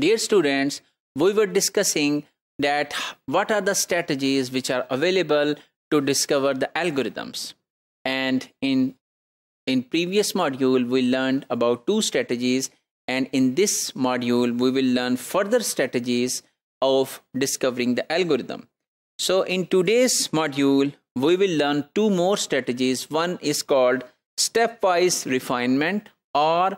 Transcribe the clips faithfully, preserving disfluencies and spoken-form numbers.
Dear students, we were discussing that what are the strategies which are available to discover the algorithms. And in, in previous module, we learned about two strategies. And in this module, we will learn further strategies of discovering the algorithm. So in today's module, we will learn two more strategies. One is called stepwise refinement or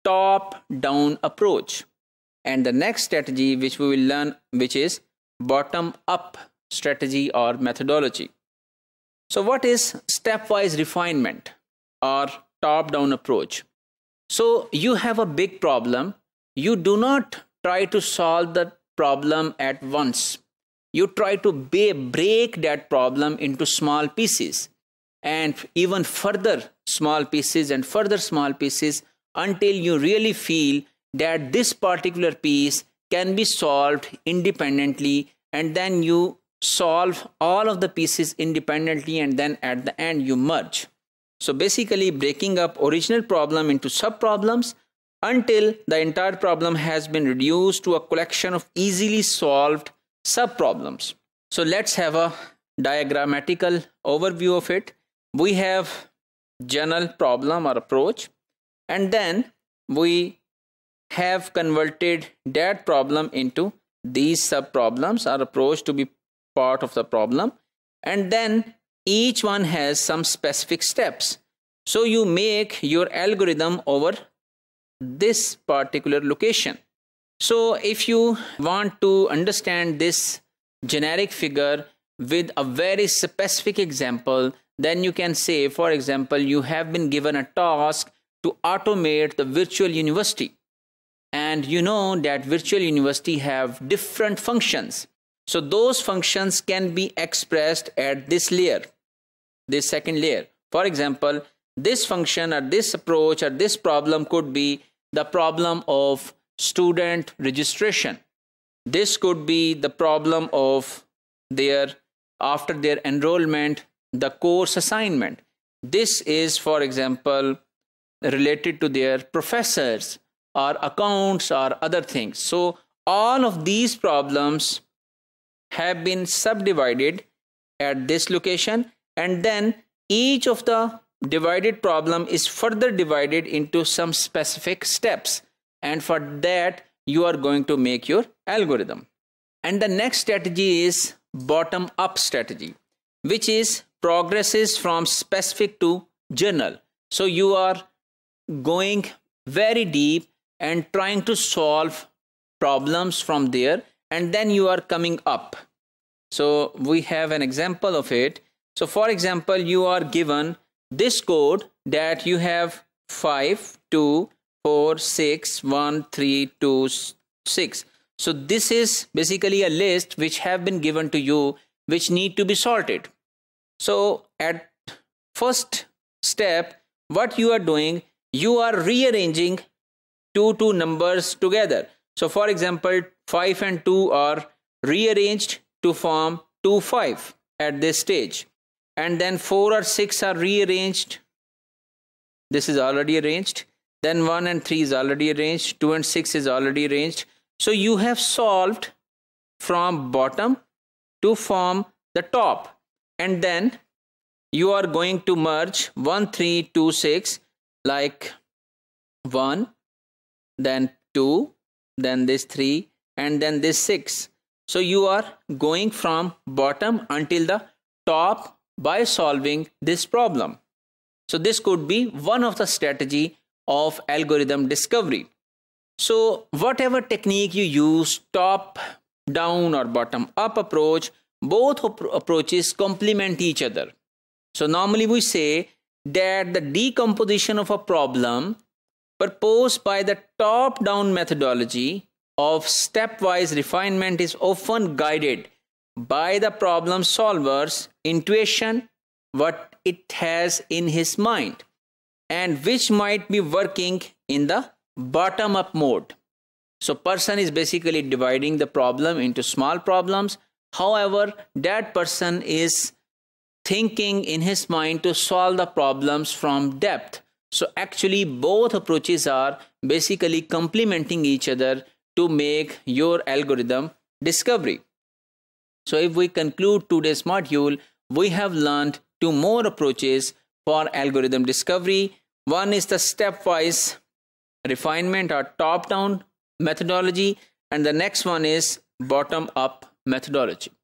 top-down approach. And the next strategy which we will learn, which is bottom-up strategy or methodology. So what is stepwise refinement or top-down approach? So you have a big problem. You do not try to solve the problem at once. You try to break that problem into small pieces and even further small pieces and further small pieces until you really feel that this particular piece can be solved independently, and then you solve all of the pieces independently, and then at the end you merge. So basically breaking up original problem into sub-problems until the entire problem has been reduced to a collection of easily solved sub-problems. So let's have a diagrammatical overview of it. We have general problem or approach, and then we have converted that problem into these sub-problems or approach to be part of the problem, and then each one has some specific steps. So you make your algorithm over this particular location. So if you want to understand this generic figure with a very specific example, then you can say, for example, you have been given a task to automate the virtual university. And you know that virtual university have different functions. So those functions can be expressed at this layer, this second layer. For example, this function or this approach or this problem could be the problem of student registration. This could be the problem of their, after their enrollment, the course assignment. This is, for example, related to their professors or accounts or other things. So all of these problems have been subdivided at this location, and then each of the divided problem is further divided into some specific steps, and for that you are going to make your algorithm. And the next strategy is bottom up strategy, which is progresses from specific to general. So you are going very deep and trying to solve problems from there, and then you are coming up. So we have an example of it. So for example, you are given this code that you have five, two, four, six, one, three, two, six. So this is basically a list which have been given to you which need to be sorted. So at first step, what you are doing, you are rearranging two two numbers together. So for example, five and two are rearranged to form two, five at this stage. And then four or six are rearranged. This is already arranged. Then one and three is already arranged. two and six is already arranged. So you have solved from bottom to form the top. And then you are going to merge one, three, two, six, like one, then two, then this three, and then this six. So you are going from bottom until the top by solving this problem. So this could be one of the strategy of algorithm discovery. So whatever technique you use, top down or bottom up approach, both approaches complement each other. So normally we say that the decomposition of a problem proposed by the top-down methodology of stepwise refinement is often guided by the problem solver's intuition, what it has in his mind, and which might be working in the bottom-up mode. So person is basically dividing the problem into small problems. However, that person is thinking in his mind to solve the problems from depth. So actually both approaches are basically complementing each other to make your algorithm discovery. So if we conclude today's module, we have learned two more approaches for algorithm discovery. One is the stepwise refinement or top-down methodology, and the next one is bottom-up methodology.